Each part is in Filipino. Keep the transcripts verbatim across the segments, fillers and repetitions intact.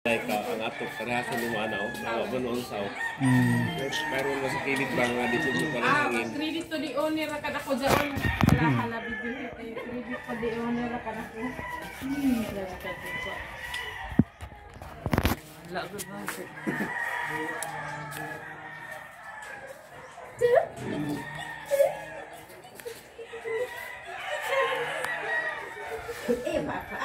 Like uh, ang atok parehas ng lumanaw, nawa ba noon sa mayroon na sa kilit ba nga dito mo pala hangin. Ah, credit to the owner ka na ko dyan. Hala, hala, bibili tayo. Credit to the owner ka na ko. Hmm, hala ka dito. Hala, good ba? Eh, baka?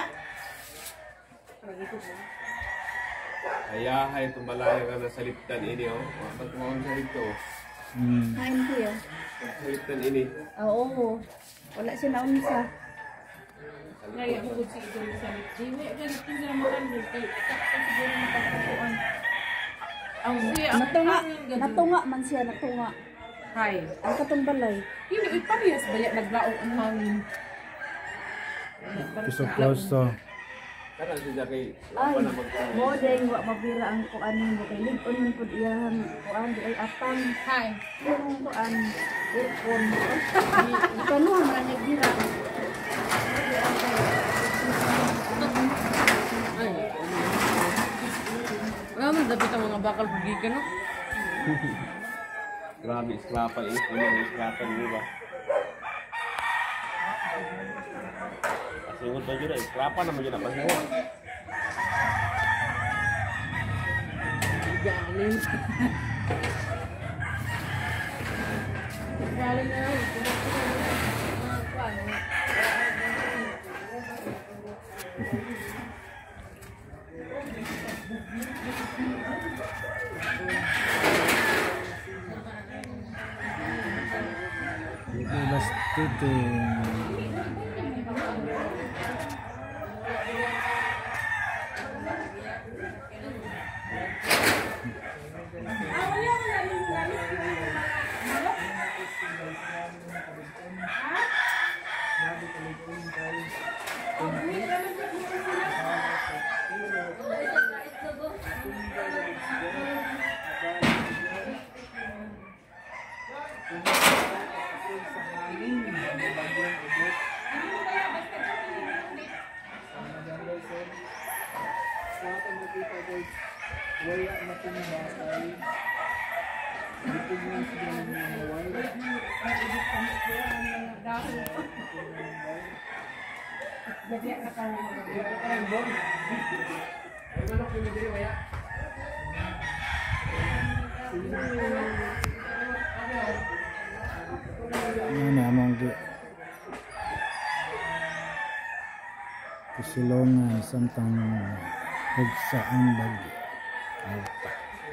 Kaya hay tumbalaya ka na sa liptan ini oh. Bakit mo sa lipto? Hmm. Kain ko yan. Sa liptan ini. Oo. Wala siya naunsa. Kaya mo kung sige doon sa lipto. Hindi, ganito sila makan doon. Kaya itakta siguro ng pagkakuan. Natunga. Natunga man siya. Natunga. Hay. Ang katong balay. Hindi, uy, parehas ba yan? Naglaong ang hangin. So close to. Kana siya kay Ay, modeng wa mabira ang kuan mo kay ligon man pud iyang kuan di ay atang. Hay. Yung kuan aircon. Kanu man nagbira. Ay. Wala man dapat ang mga bakal bugigan no. grabe skrapa eh. Ano yung skrapa niyo ba? Singot ba yun? Skrapa naman yun ang pasingot. Galing. Galing na yun. Last titing. Wala natin bakay. Dito yung sinawal. Ano among di kusilongan samtang pagsaan bagyo. Alta.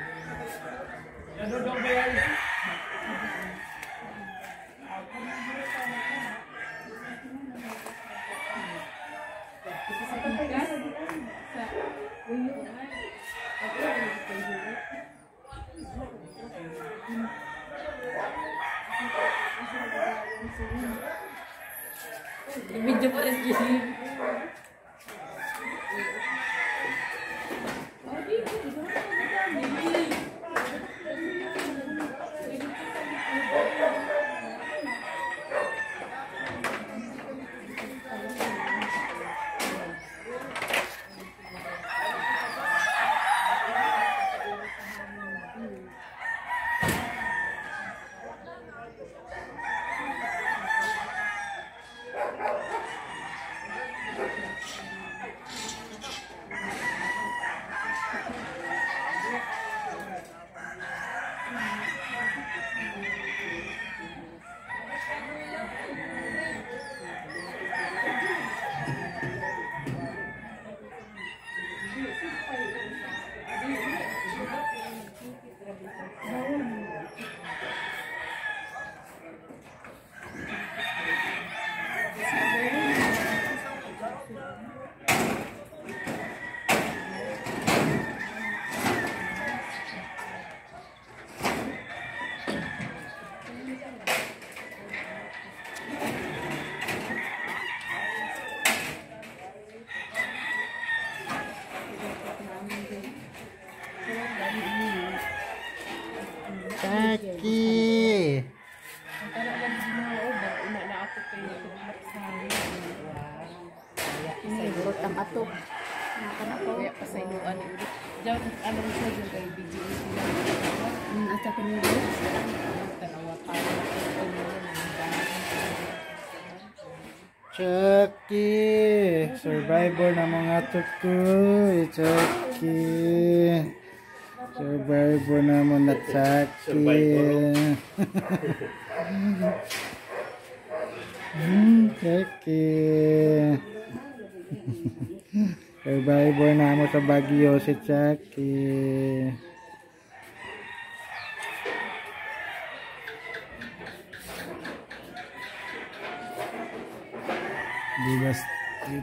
Video pa rin kasi. Kaki. Antara lang din na o ba ina na ako kayo sa Ini burot ang atok. Makan ako. kaya pasayuan ni daw ano siya yung kay B G A sila. Mm, at saka ni Rose. Tanawa pa ito mo Chucky, survivor na mga tukoy. Chucky, survivor na mga Chucky. Hmm, Chucky. Survivor na mo sa Baguio si Chucky. Diba street.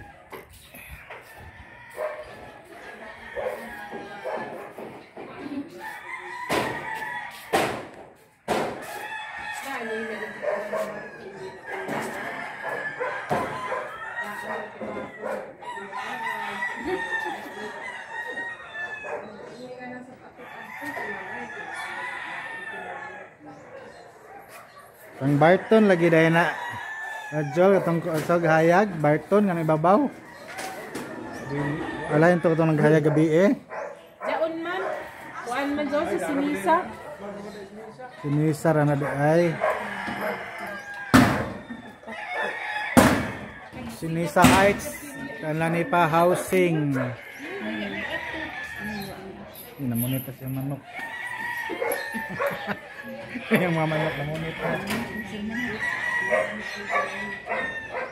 Pang Barton lagi dahil na Rajol, itong asog hayag, Barton, nga ibabaw. Alayin to itong naghayag gabi eh. Jaon man. Kuan man daw si Sinisa. Sinisa ra na di ay. Sinisa Heights, kanlani pa housing. Ini namunit pa siya manok. Yung mga manok namunit pa.